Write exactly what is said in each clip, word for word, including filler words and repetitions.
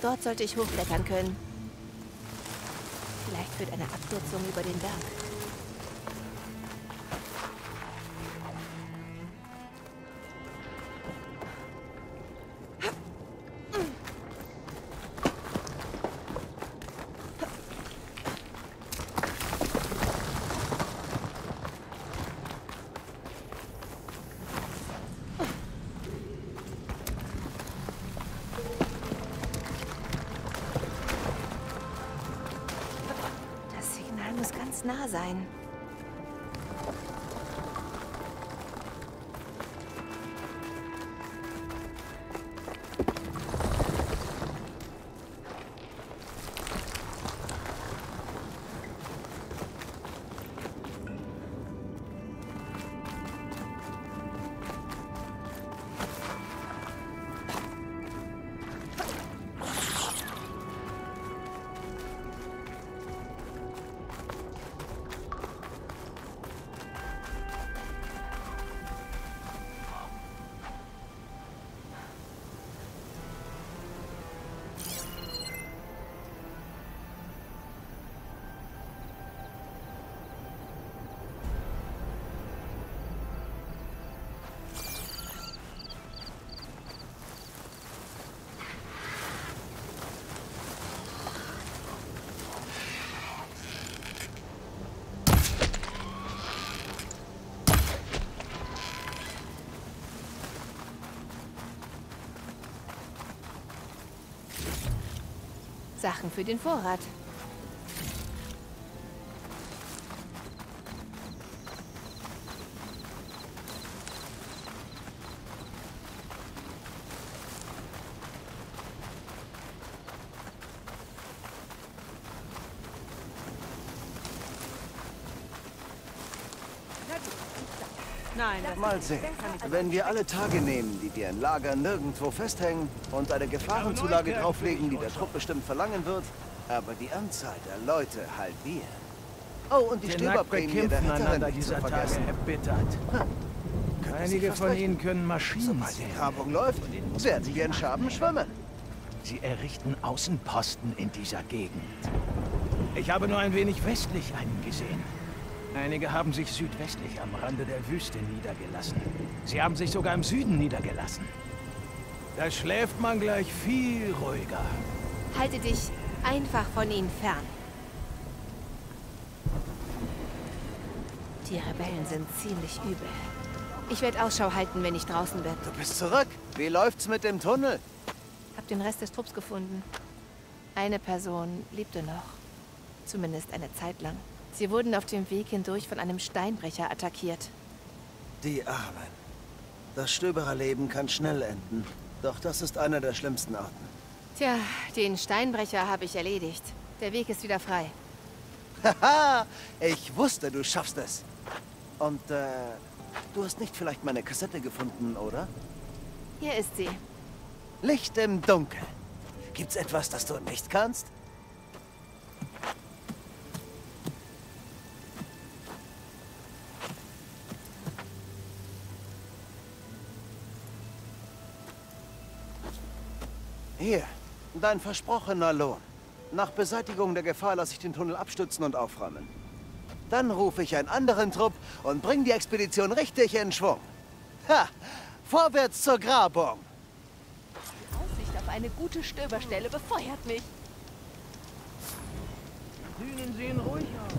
Dort sollte ich hochklettern können. Vielleicht führt eine Abkürzung über den Berg. Nah sein. Sachen für den Vorrat. Nein, mal sehen. Wenn wir alle Tage nehmen, die wir in Lager nirgendwo festhängen und eine Gefahrenzulage drauflegen, die der Trupp bestimmt verlangen wird, aber die Anzahl der Leute halbieren. Oh, und die Stöberprämie der Retterin nicht zu vergessen. Erbittert. Einige von recht. Ihnen können Maschinen Sobald die sehen. Grabung läuft, werden wir in Schaben schwimmen. Sie errichten Außenposten in dieser Gegend. Ich habe nur ein wenig westlich einen gesehen. Einige haben sich südwestlich am Rande der Wüste niedergelassen. Sie haben sich sogar im Süden niedergelassen. Da schläft man gleich viel ruhiger. Halte dich einfach von ihnen fern. Die Rebellen sind ziemlich übel. Ich werde Ausschau halten, wenn ich draußen bin. Du bist zurück. Wie läuft's mit dem Tunnel? Hab den Rest des Trupps gefunden. Eine Person lebte noch. Zumindest eine Zeit lang. Sie wurden auf dem Weg hindurch von einem Steinbrecher attackiert. Die Armen. Das Stöbererleben kann schnell enden. Doch das ist einer der schlimmsten Arten. Tja, den Steinbrecher habe ich erledigt. Der Weg ist wieder frei. Haha, ich wusste, du schaffst es. Und, äh, du hast nicht vielleicht meine Kassette gefunden, oder? Hier ist sie. Licht im Dunkeln. Gibt's etwas, das du nicht kannst? Hier, dein versprochener Lohn. Nach Beseitigung der Gefahr lasse ich den Tunnel abstützen und aufräumen. Dann rufe ich einen anderen Trupp und bring die Expedition richtig in Schwung. Ha! Vorwärts zur Grabung! Die Aussicht auf eine gute Stöberstelle befeuert mich. Dünen sehen ruhig aus.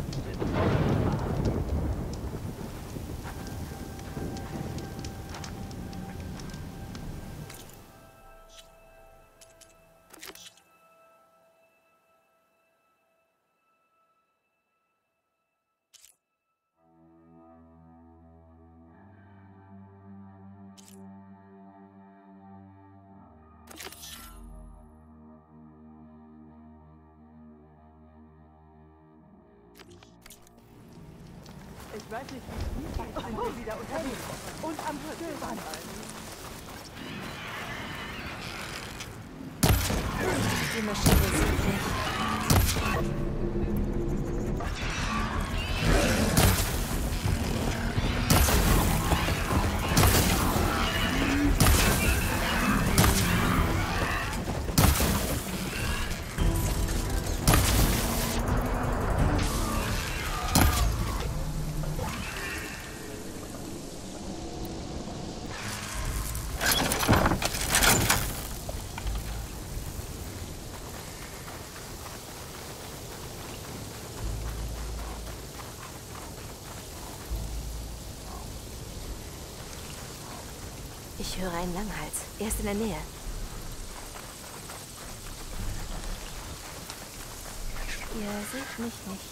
Ich weiß nicht, wie es geht, sind wir wieder unterwegs. Und am Stöbern. Die Maschine sieht mich. Ich höre einen Langhals. Er ist in der Nähe. Ihr seht mich nicht.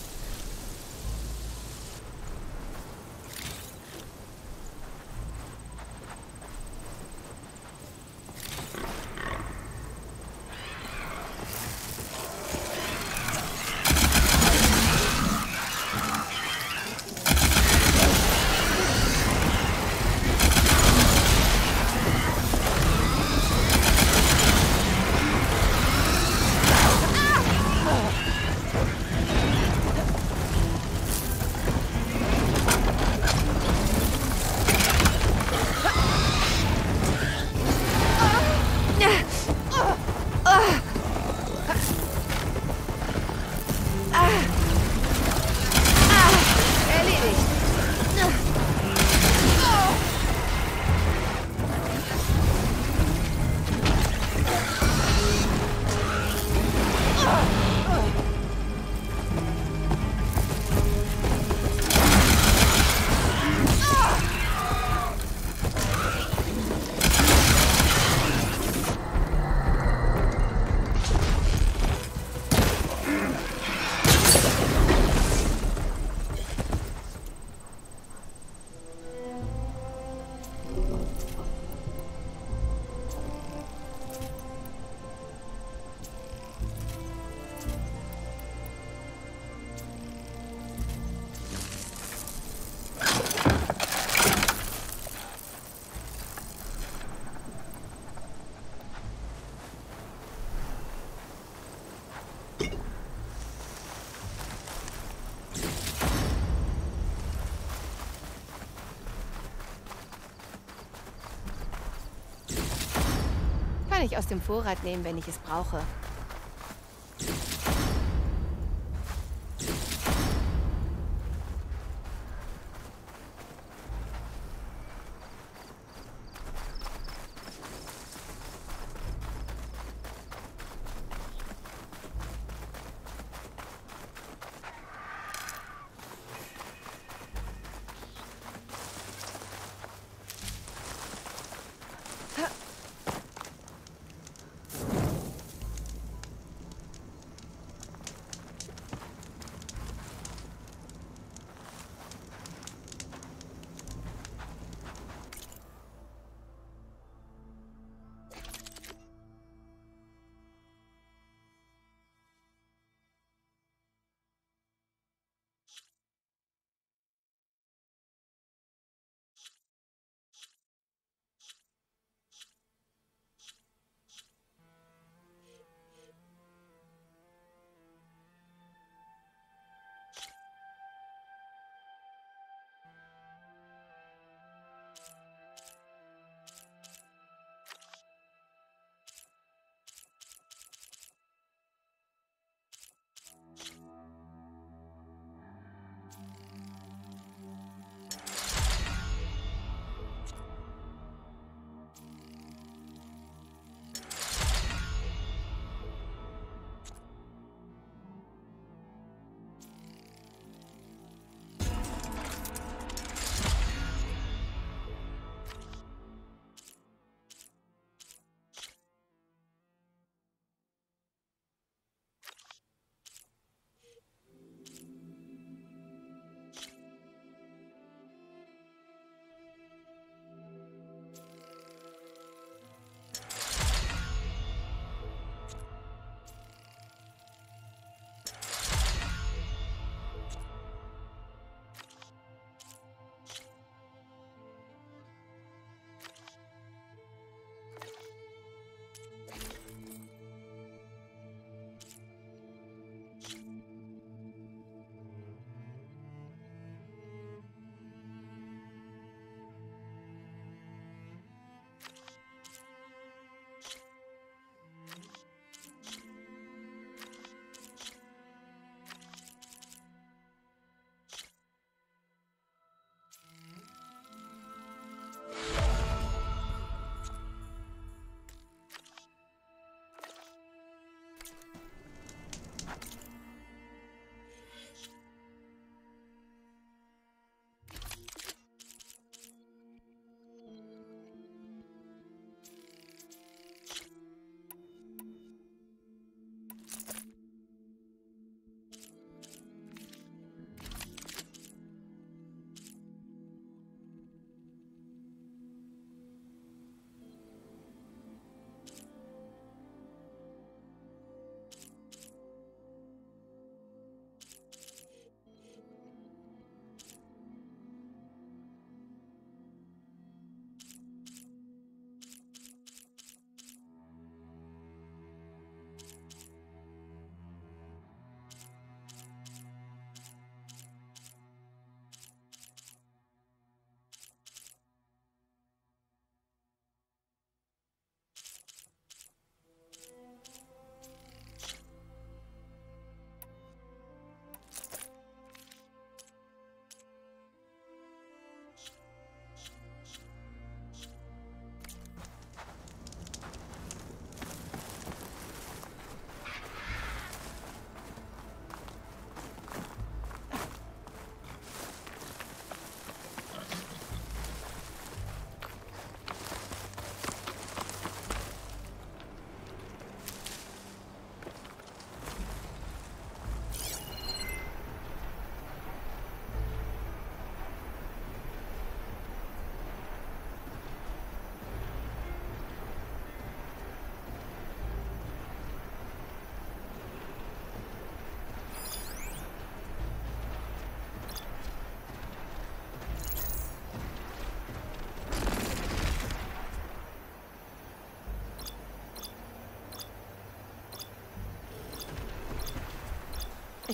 Kann ich aus dem Vorrat nehmen, wenn ich es brauche.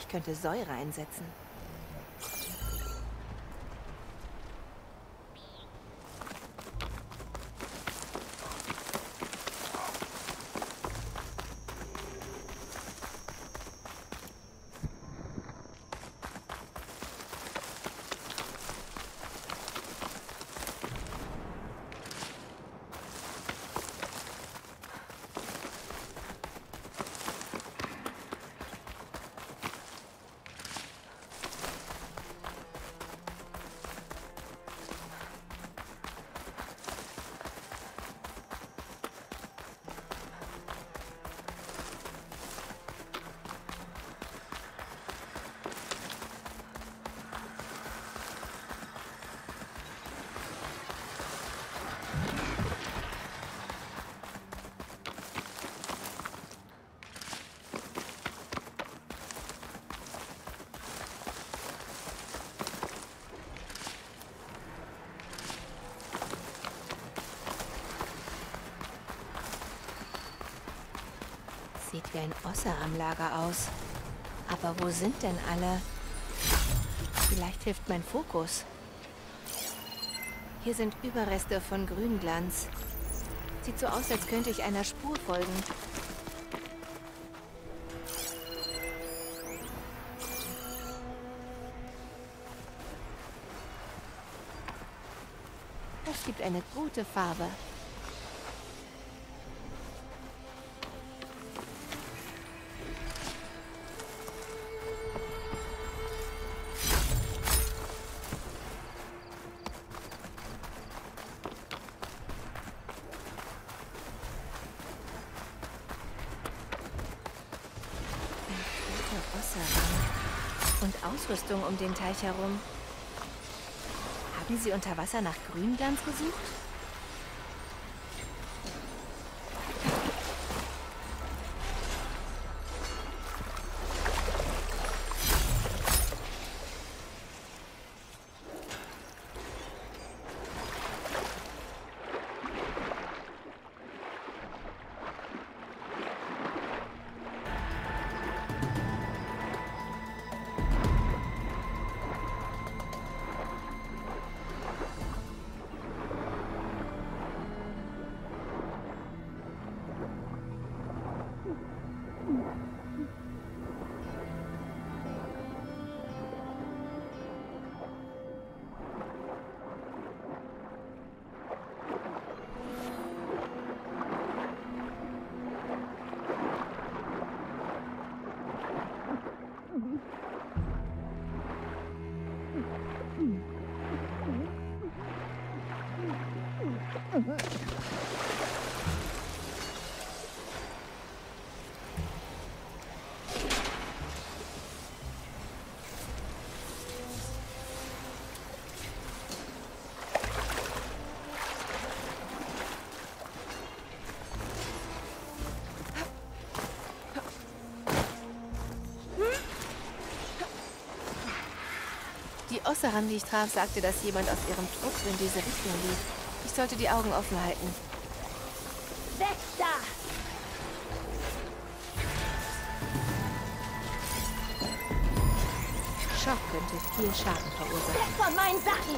Ich könnte Säure einsetzen. Sieht wie ein Osser am Lager aus. Aber wo sind denn alle? Vielleicht hilft mein Fokus. Hier sind Überreste von Grünglanz. Sieht so aus, als könnte ich einer Spur folgen. Das gibt eine gute Farbe. Und Ausrüstung um den Teich herum. Haben Sie unter Wasser nach Grünglanz gesucht? Die Osseran, die ich traf, sagte, dass jemand aus ihrem Trupp in diese Richtung lief. Ich sollte die Augen offen halten. Weg da! Schock könnte viel Schaden verursachen. Weg von meinen Sachen!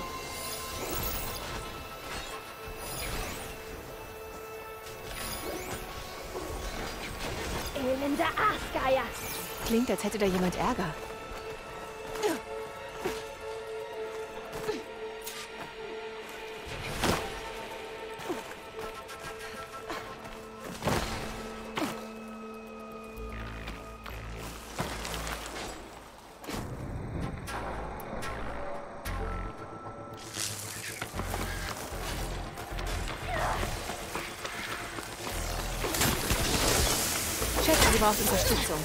Elender Aasgeier! Klingt, als hätte da jemand Ärger. Schätze, sie braucht Unterstützung.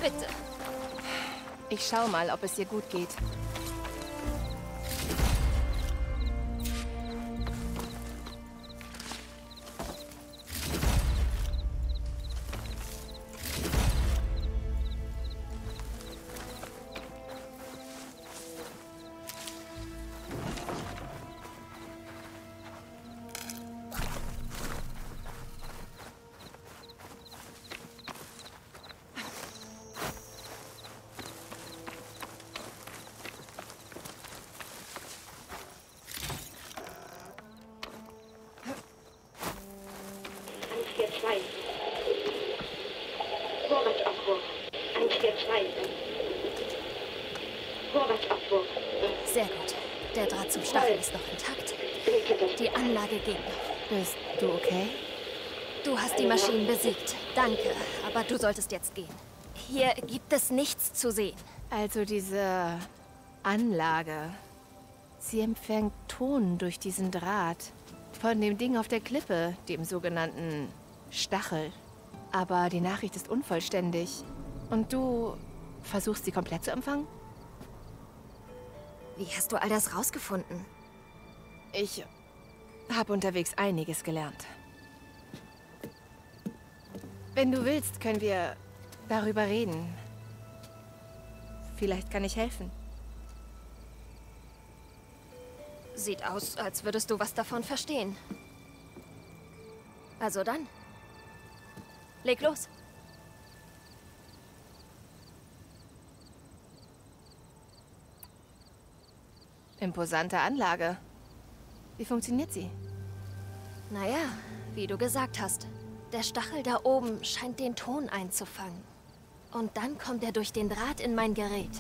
Bitte. Ich schau mal, ob es ihr gut geht. Sehr gut. Der Draht zum Stachel ist noch intakt. Die Anlage geht noch. Bist du okay? Du hast die Maschinen besiegt. Danke, aber du solltest jetzt gehen. Hier gibt es nichts zu sehen. Also diese Anlage. Sie empfängt Ton durch diesen Draht. Von dem Ding auf der Klippe, dem sogenannten Stachel. Aber die Nachricht ist unvollständig. Und du versuchst sie komplett zu empfangen? Wie hast du all das rausgefunden? Ich habe unterwegs einiges gelernt. Wenn du willst, können wir darüber reden. Vielleicht kann ich helfen. Sieht aus, als würdest du was davon verstehen. Also dann. Leg los. Imposante Anlage. Wie funktioniert sie? Naja, wie du gesagt hast. Der Stachel da oben scheint den Ton einzufangen. Und dann kommt er durch den Draht in mein Gerät.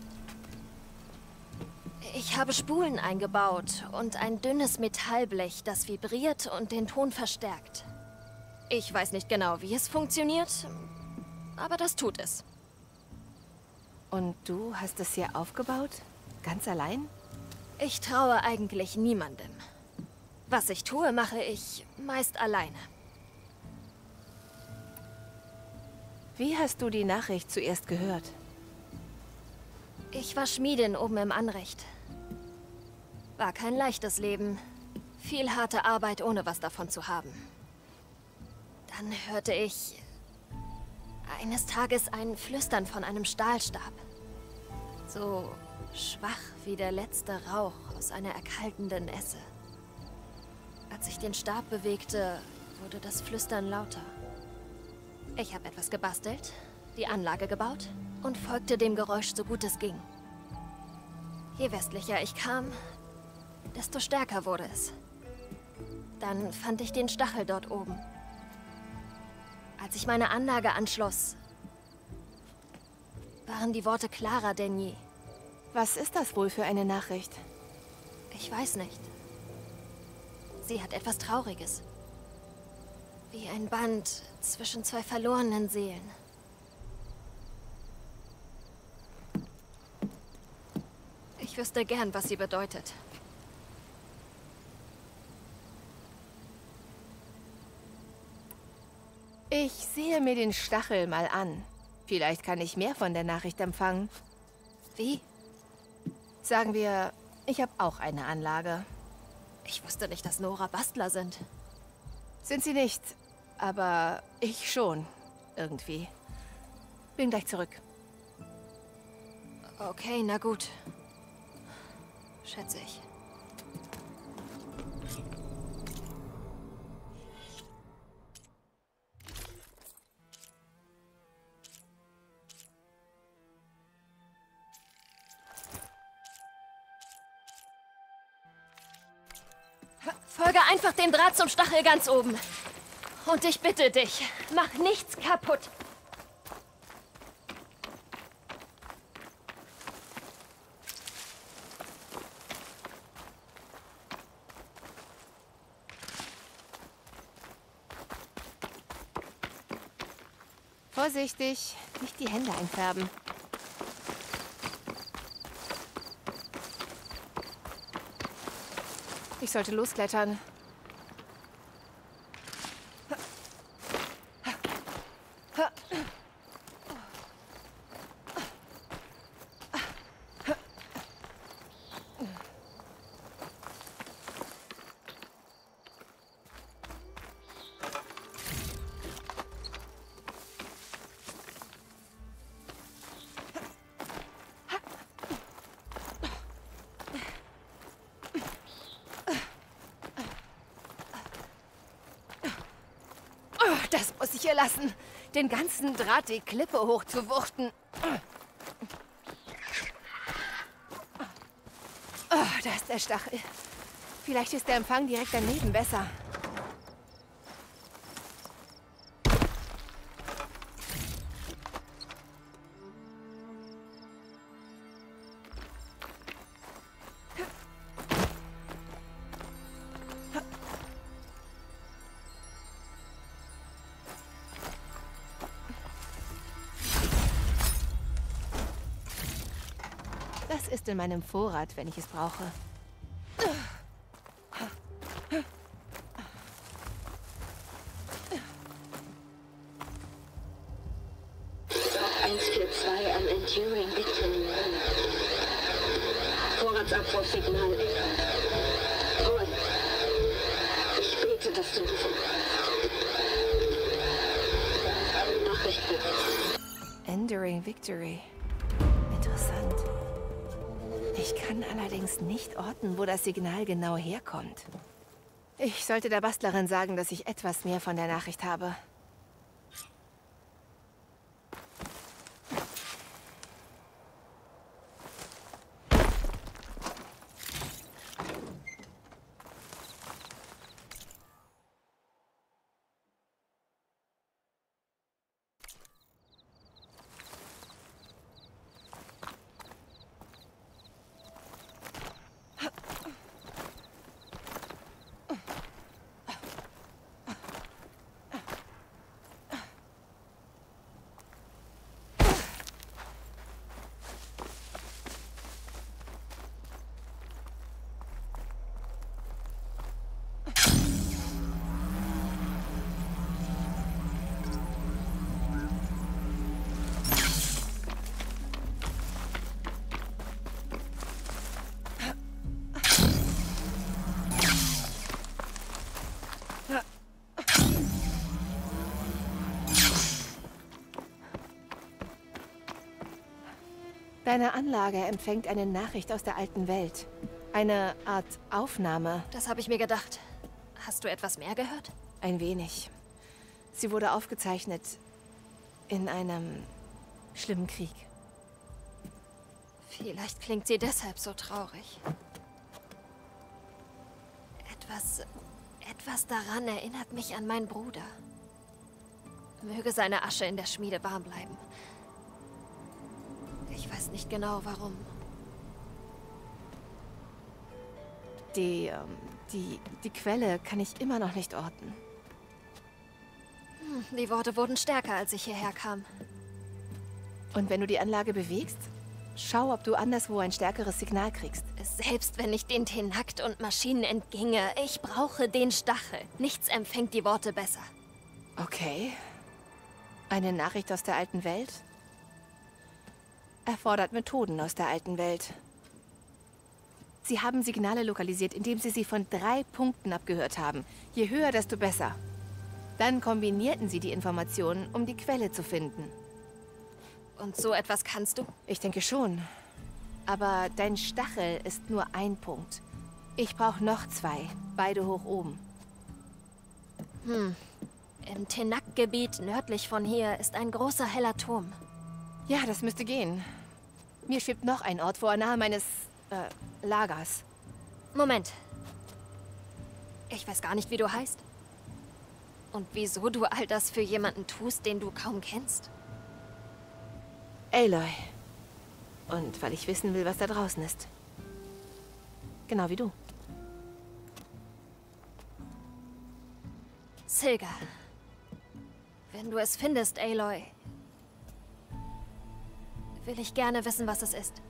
Ich habe Spulen eingebaut und ein dünnes Metallblech, das vibriert und den Ton verstärkt. Ich weiß nicht genau, wie es funktioniert, aber das tut es. Und du hast es hier aufgebaut? Ganz allein? Ich traue eigentlich niemandem. Was ich tue, mache ich meist alleine. Wie hast du die Nachricht zuerst gehört? Ich war Schmiedin oben im Anrecht. War kein leichtes Leben. Viel harte Arbeit, ohne was davon zu haben. Dann hörte ich eines Tages ein Flüstern von einem Stahlstab. So schwach wie der letzte Rauch aus einer erkaltenden Esse. Als ich den Stab bewegte, wurde das Flüstern lauter. Ich habe etwas gebastelt, die Anlage gebaut und folgte dem Geräusch so gut es ging. Je westlicher ich kam, desto stärker wurde es. Dann fand ich den Stachel dort oben. Als ich meine Anlage anschloss, waren die Worte klarer denn je. Was ist das wohl für eine Nachricht? Ich weiß nicht. Sie hat etwas Trauriges. Wie ein Band zwischen zwei verlorenen Seelen. Ich wüsste gern, was sie bedeutet. Ich sehe mir den Stachel mal an. Vielleicht kann ich mehr von der Nachricht empfangen. Wie? Sagen wir, ich habe auch eine Anlage. Ich wusste nicht, dass Nora Bastler sind. Sind sie nicht, aber ich schon. Irgendwie. Bin gleich zurück. Okay, na gut. Schätze ich. Folge einfach dem Draht zum Stachel ganz oben. Und ich bitte dich, mach nichts kaputt. Vorsichtig, nicht die Hände einfärben. Ich sollte losklettern. Das muss ich ihr lassen. Den ganzen Draht die Klippe hochzuwuchten. Oh, da ist der Stachel. Vielleicht ist der Empfang direkt daneben besser. Das ist in meinem Vorrat, wenn ich es brauche. eins vier zwei am Enduring Victory. Vorratsabwurfsignal. Roy, ich bete, dass du diese Nachrichten hast. Enduring Victory. Interessant. Ich kann allerdings nicht orten, wo das Signal genau herkommt. Ich sollte der Bastlerin sagen, dass ich etwas mehr von der Nachricht habe. Deine Anlage empfängt eine Nachricht aus der alten Welt. Eine Art Aufnahme. Das habe ich mir gedacht. Hast du etwas mehr gehört? Ein wenig. Sie wurde aufgezeichnet in einem schlimmen Krieg. Vielleicht klingt sie deshalb so traurig. Etwas, etwas daran erinnert mich an meinen Bruder. Möge seine Asche in der Schmiede warm bleiben. Ich weiß nicht genau, warum. Die, ähm, die, die Quelle kann ich immer noch nicht orten. Hm, die Worte wurden stärker, als ich hierher kam. Und wenn du die Anlage bewegst, schau, ob du anderswo ein stärkeres Signal kriegst. Selbst wenn ich den Tenakt und Maschinen entginge, ich brauche den Stachel. Nichts empfängt die Worte besser. Okay. Eine Nachricht aus der alten Welt? Erfordert Methoden aus der alten Welt. Sie haben Signale lokalisiert, indem sie sie von drei Punkten abgehört haben. Je höher, desto besser. Dann kombinierten sie die Informationen, um die Quelle zu finden. Und so etwas kannst du? Ich denke schon. Aber dein Stachel ist nur ein Punkt. Ich brauche noch zwei, beide hoch oben. Hm. Im Tenak-Gebiet nördlich von hier ist ein großer heller Turm. Ja, das müsste gehen. Mir schwebt noch ein Ort vor, nahe meines, äh, Lagers. Moment. Ich weiß gar nicht, wie du heißt. Und wieso du all das für jemanden tust, den du kaum kennst. Aloy. Und weil ich wissen will, was da draußen ist. Genau wie du. Silga. Wenn du es findest, Aloy, will ich gerne wissen, was es ist.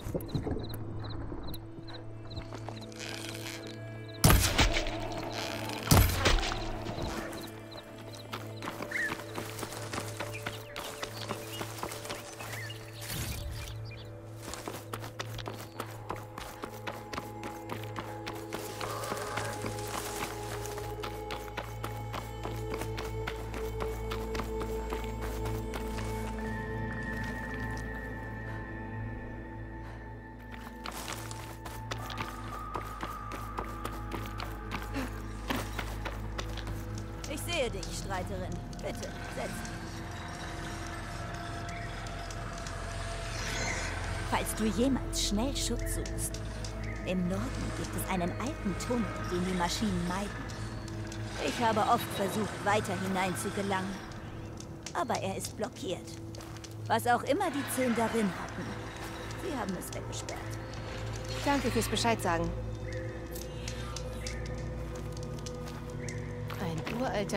Ich sehe dich, Streiterin. Bitte, setz dich. Falls du jemals schnell Schutz suchst, im Norden gibt es einen alten Tunnel, den die Maschinen meiden. Ich habe oft versucht, weiter hinein zu gelangen. Aber er ist blockiert. Was auch immer die Zehn darin hatten, sie haben es weggesperrt. Danke fürs Bescheid sagen. Ein uralter...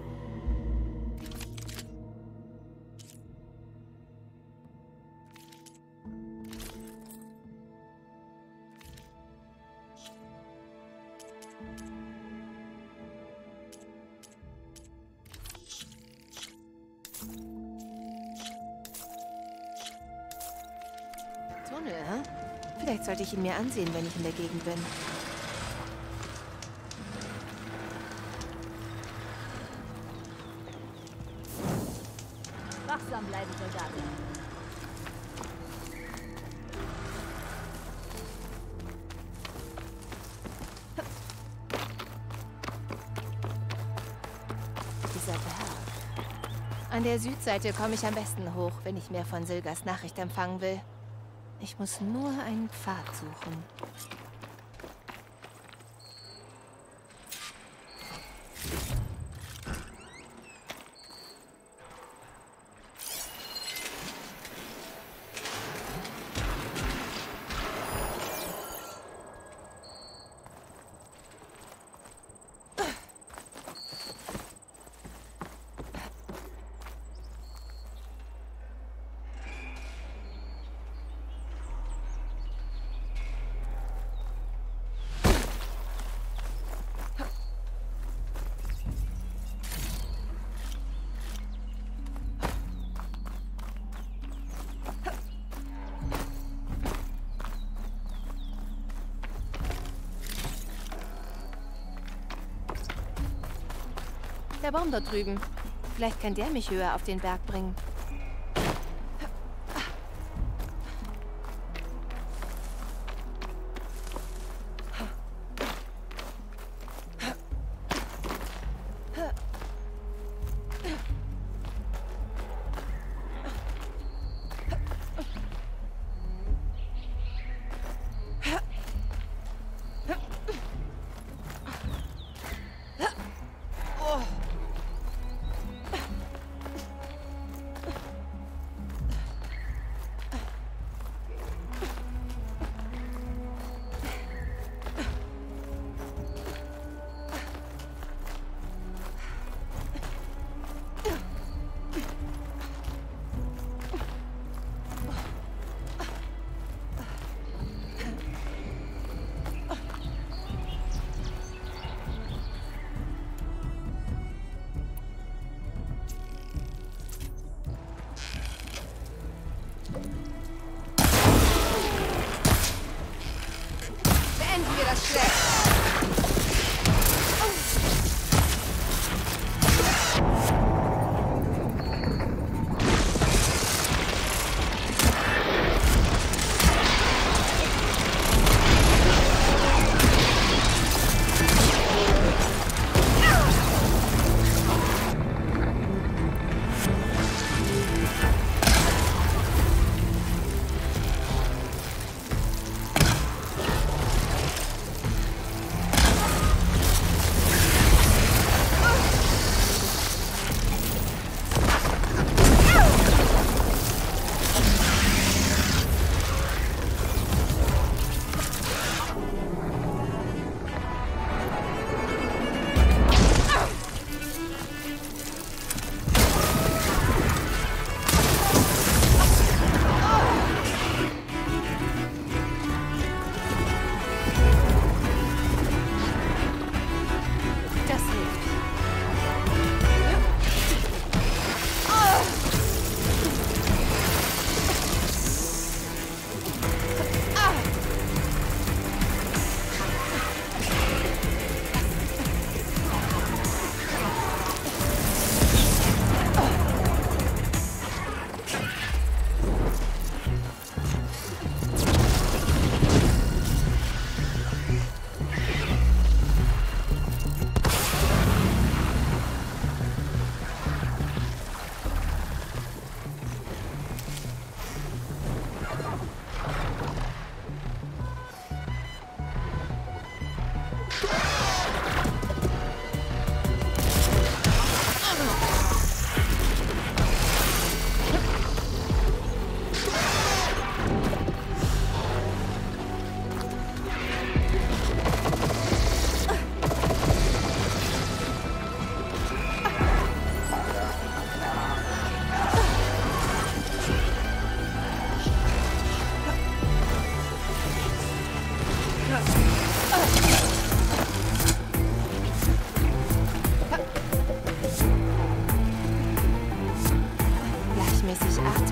Tunnel, hä? Vielleicht sollte ich ihn mir ansehen, wenn ich in der Gegend bin. Wachsam bleiben, Soldaten. Dieser Berg. An der Südseite komme ich am besten hoch, wenn ich mehr von Silgas Nachricht empfangen will. Ich muss nur einen Pfad suchen. Der Baum dort drüben. Vielleicht kann der mich höher auf den Berg bringen.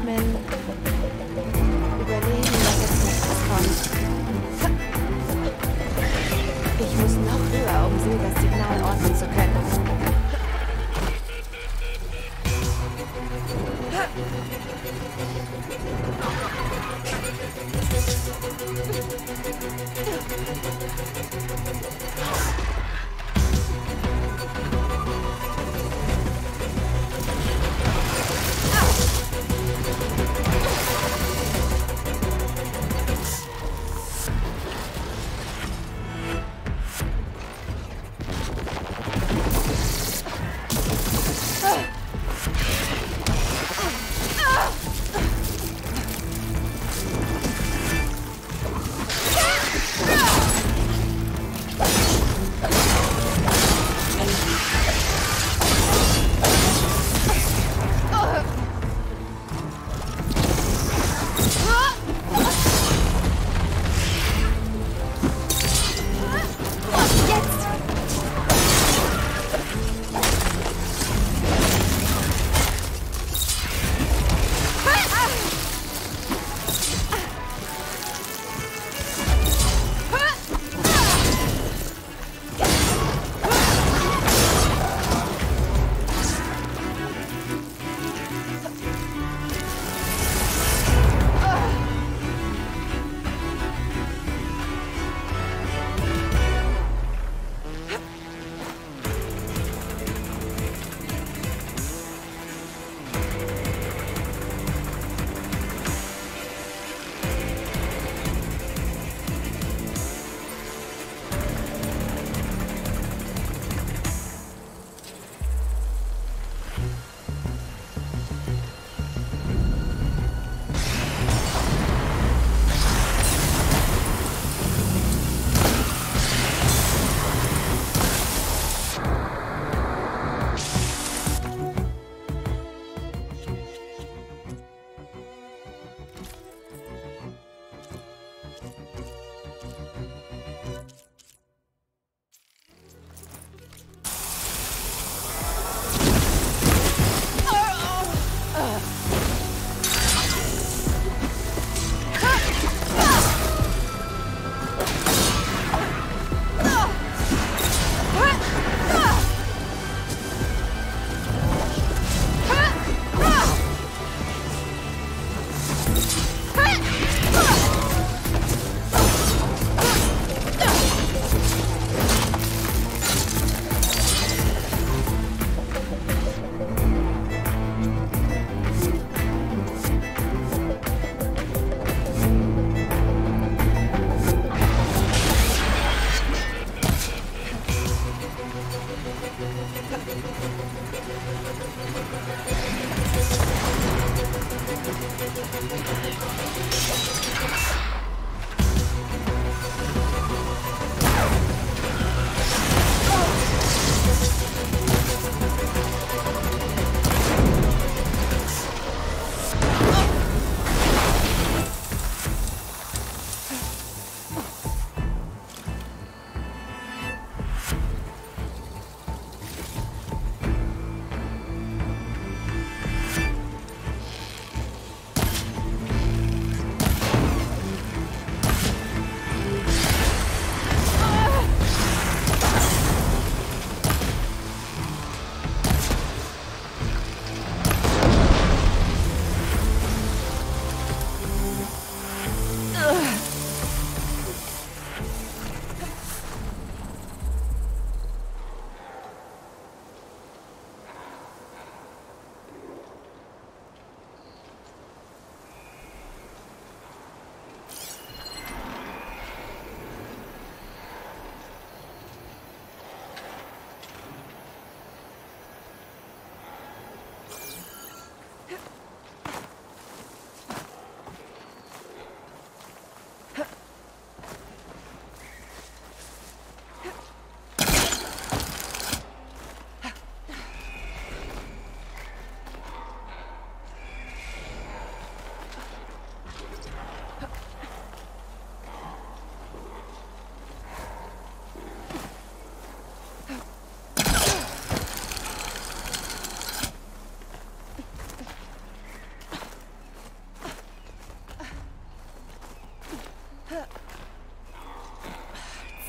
atmen, überlegen, was jetzt nächstes kommt. Ich muss noch höher, um Silgas Signal orten zu können.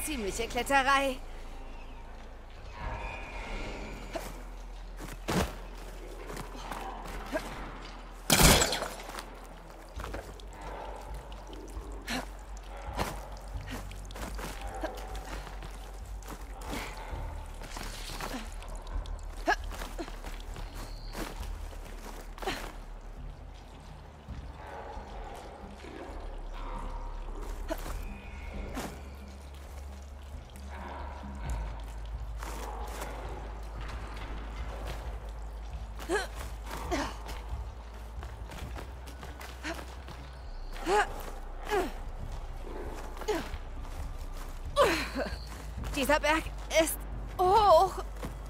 ziemliche Kletterei. Dieser Berg ist hoch.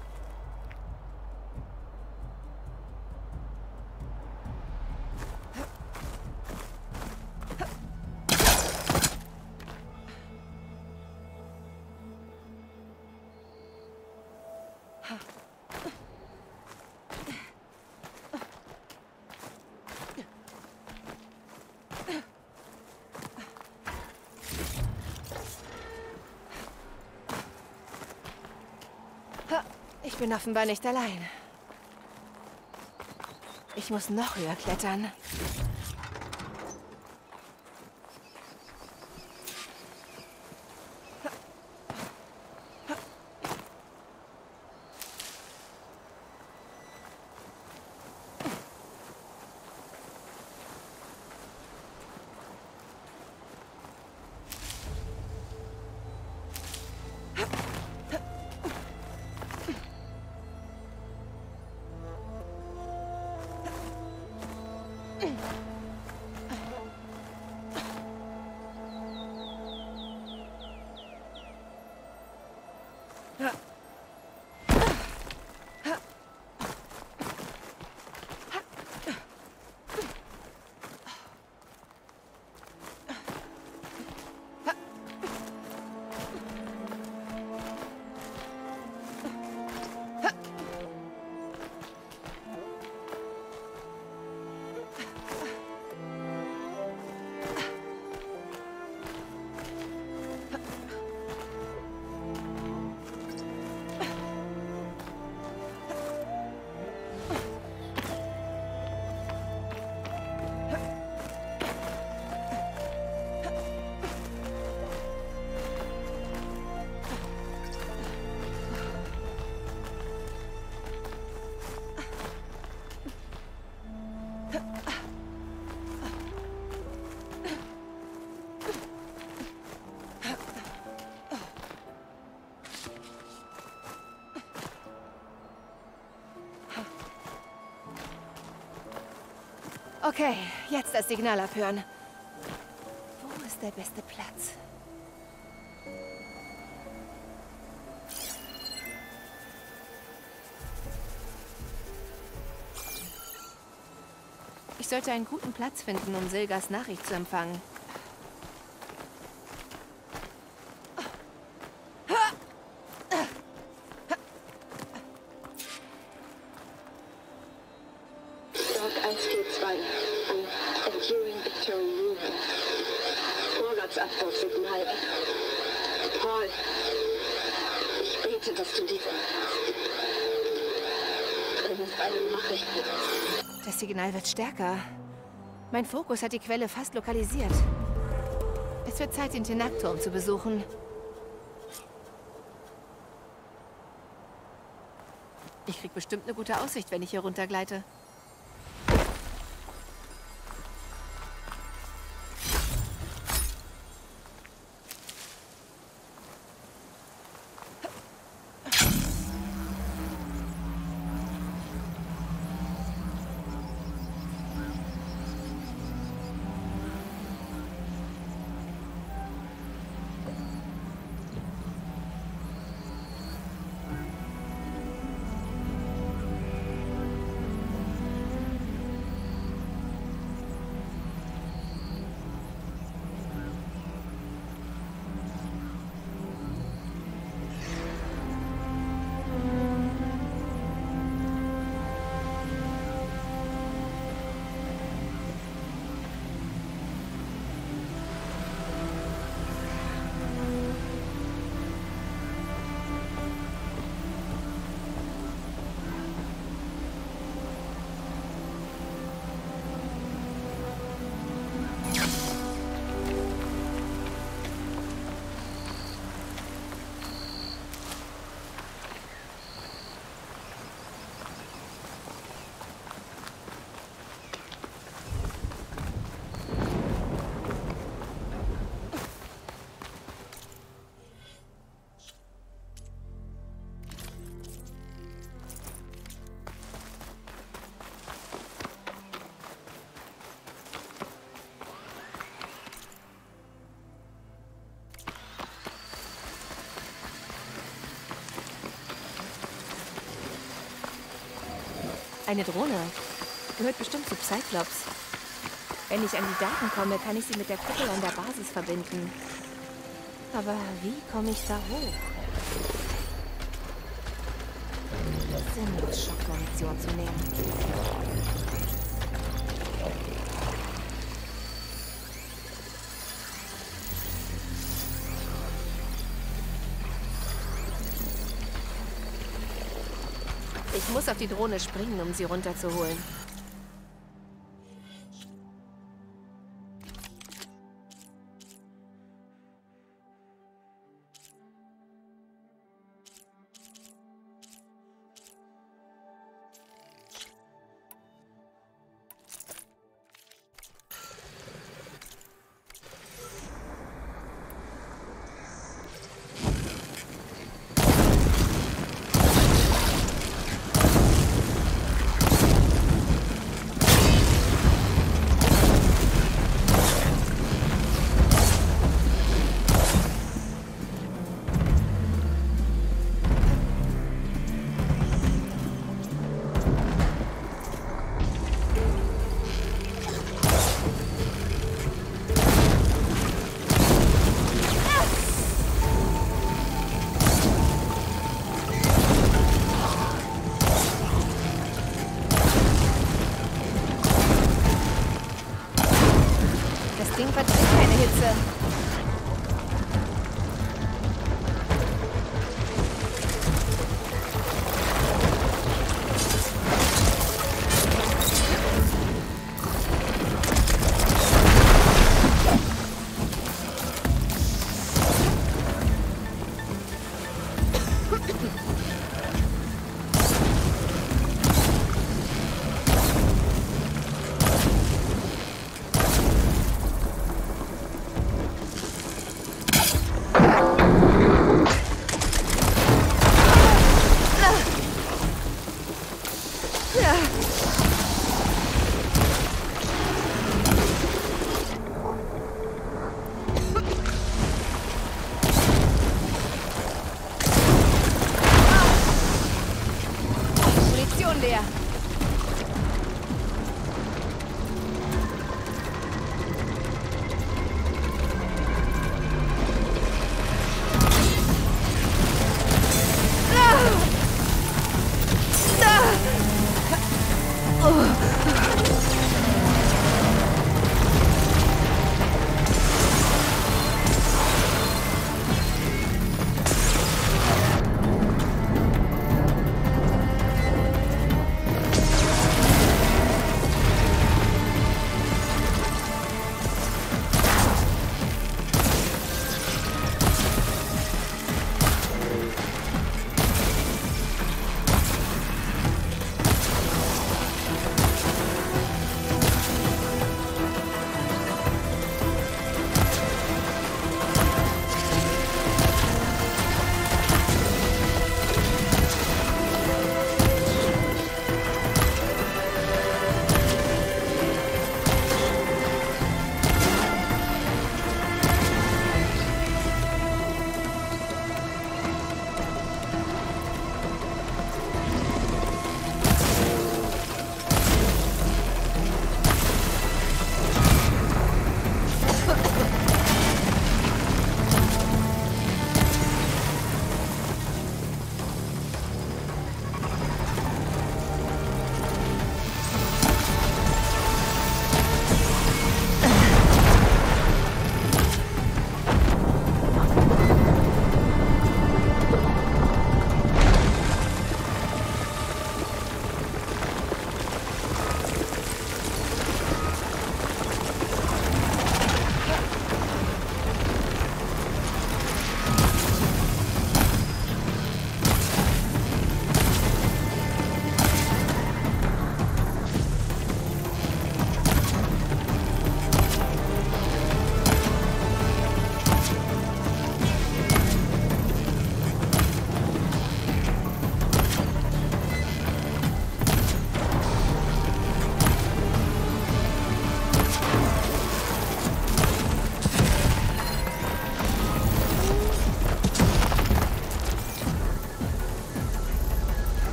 Ich bin offenbar nicht allein. Ich muss noch höher klettern. Okay, jetzt das Signal abhören. Wo ist der beste Platz? Ich sollte einen guten Platz finden, um Silgas Nachricht zu empfangen. Paul, ich bete, dass du die... eine Nachricht. Das Signal wird stärker. Mein Fokus hat die Quelle fast lokalisiert. Es wird Zeit, den Tenakturm zu besuchen. Ich krieg bestimmt eine gute Aussicht, wenn ich hier runtergleite. Eine Drohne. Gehört bestimmt zu Cyclops. Wenn ich an die Daten komme, kann ich sie mit der Kuppel an der Basis verbinden. Aber wie komme ich da hoch? Sinnlos, Schockmunition zu nehmen. Ich muss auf die Drohne springen, um sie runterzuholen. Das Ding verträgt keine Hitze.